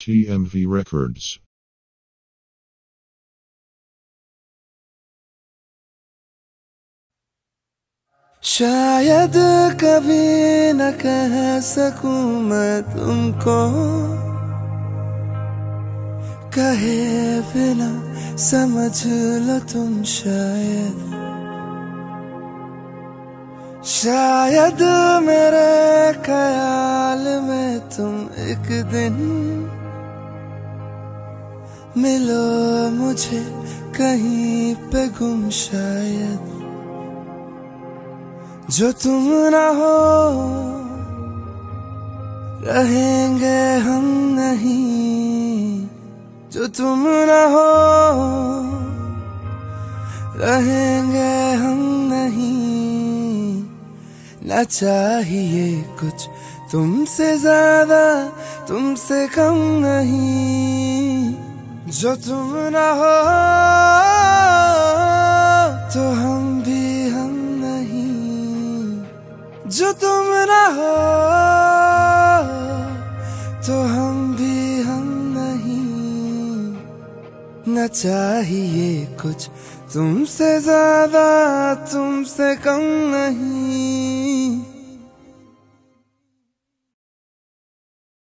TMV Records. शायद कभी न कह सकूं मैं तुमको, कहे बिना समझ लो तुम शायद मेरे ख्याल में तुम एक दिन मिलो मुझे कहीं पे गुम। शायद जो तुम ना हो रहेंगे हम नहीं, जो तुम ना हो रहेंगे हम नहीं। ना चाहिए कुछ तुमसे ज्यादा तुमसे कम नहीं, जो तुम ना हो तो हम भी हम नहीं, जो तुम ना हो तो हम भी हम नहीं। न चाहिए कुछ तुमसे ज्यादा तुमसे कम नहीं।